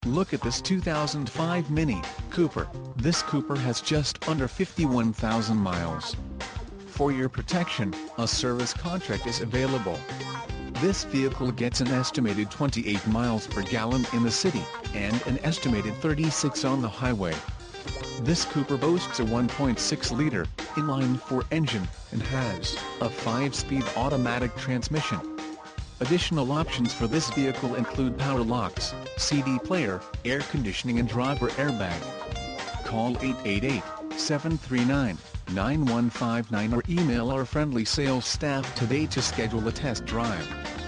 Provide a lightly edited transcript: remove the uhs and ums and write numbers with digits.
Look at this 2005 Mini Cooper. This Cooper has just under 51,000 miles. For your protection, a service contract is available. This vehicle gets an estimated 28 miles per gallon in the city, and an estimated 36 on the highway. This Cooper boasts a 1.6-liter inline-4 engine, and has a 5-speed automatic transmission. Additional options for this vehicle include power locks, CD player, air conditioning and driver airbag. Call 888-739-9159 or email our friendly sales staff today to schedule a test drive.